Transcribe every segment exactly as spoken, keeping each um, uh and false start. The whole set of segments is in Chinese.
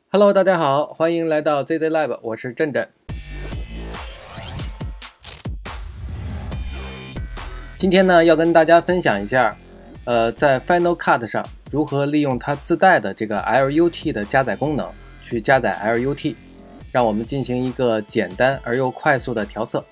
Hello， 大家好，欢迎来到 Z Z Lab， 我是振振。今天呢，要跟大家分享一下，呃，在 Final Cut 上如何利用它自带的这个 L U T 的加载功能去加载 L U T， 让我们进行一个简单而又快速的调色。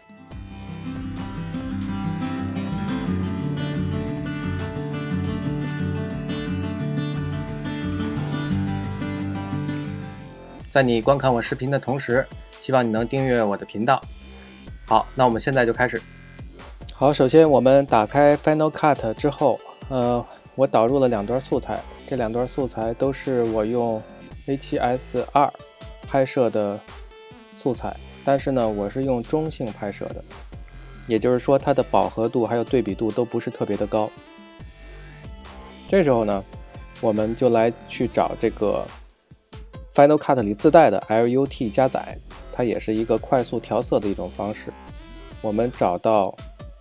在你观看我视频的同时，希望你能订阅我的频道。好，那我们现在就开始。好，首先我们打开 Final Cut 之后，呃，我导入了两段素材，这两段素材都是我用 A 七 S 二 拍摄的素材，但是呢，我是用中性拍摄的，也就是说它的饱和度还有对比度都不是特别的高。这时候呢，我们就来去找这个Final Cut 里自带的 L U T 加载，它也是一个快速调色的一种方式。我们找到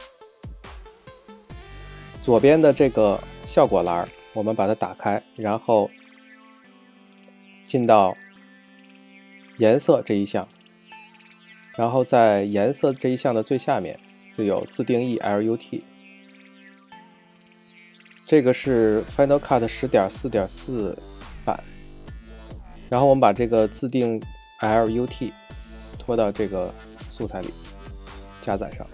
左边的这个效果栏，我们把它打开，然后进到颜色这一项，然后在颜色这一项的最下面就有自定义 L U T， 这个是 Final Cut 十点四点四 版。然后我们把这个自定 L U T 拖到这个素材里加载上，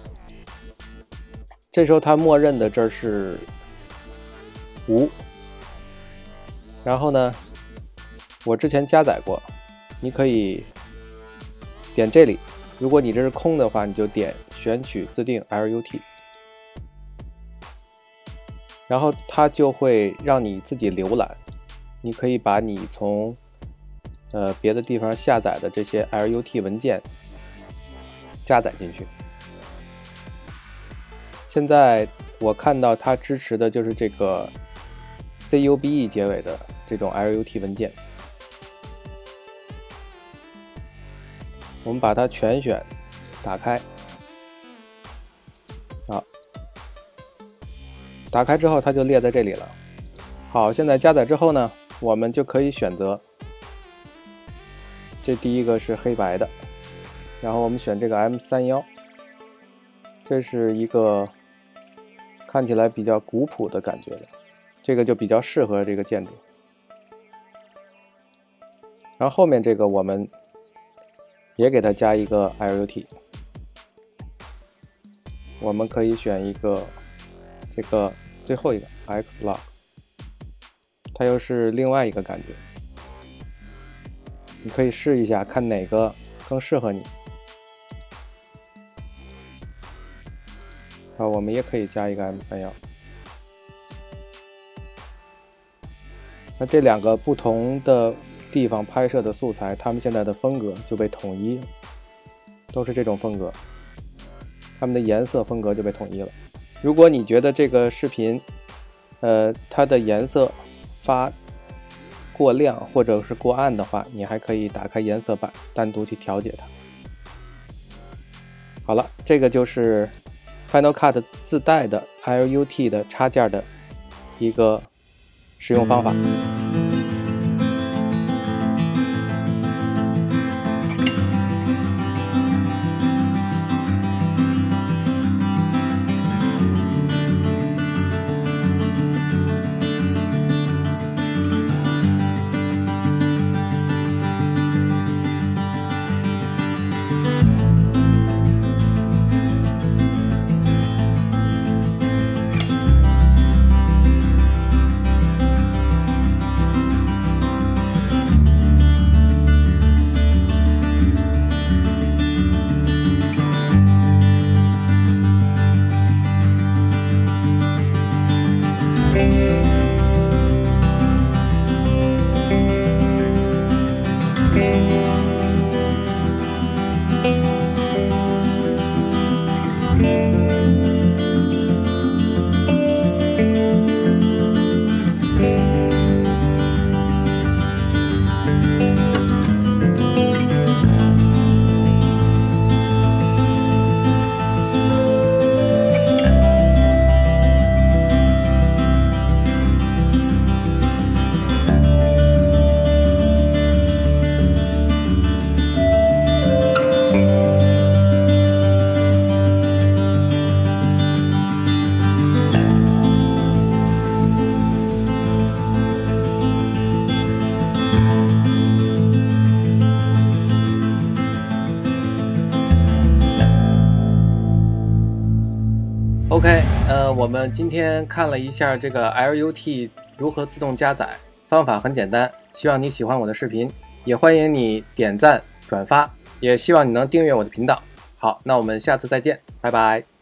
这时候它默认的这是无，然后呢我之前加载过，你可以点这里，如果你这是空的话，你就点选取自定 L U T， 然后它就会让你自己浏览，你可以把你从呃，别的地方下载的这些 L U T 文件加载进去。现在我看到它支持的就是这个 C U B E 结尾的这种 L U T 文件。我们把它全选，打开。好，打开之后它就列在这里了。好，现在加载之后呢，我们就可以选择。这第一个是黑白的，然后我们选这个 M 三十一， 这是一个看起来比较古朴的感觉的，这个就比较适合这个建筑。然后后面这个我们也给它加一个 L U T， 我们可以选一个这个最后一个 X Log， 它又是另外一个感觉。你可以试一下，看哪个更适合你。好，我们也可以加一个 M 三十一。那这两个不同的地方拍摄的素材，它们现在的风格就被统一，都是这种风格，它们的颜色风格就被统一了。如果你觉得这个视频，呃，它的颜色发过亮或者是过暗的话，你还可以打开颜色板单独去调节它。好了，这个就是 Final Cut 自带的 L U T 的插件的一个使用方法。 OK， 呃，我们今天看了一下这个 L U T 如何自动加载，方法很简单，希望你喜欢我的视频，也欢迎你点赞转发，也希望你能订阅我的频道。好，那我们下次再见，拜拜。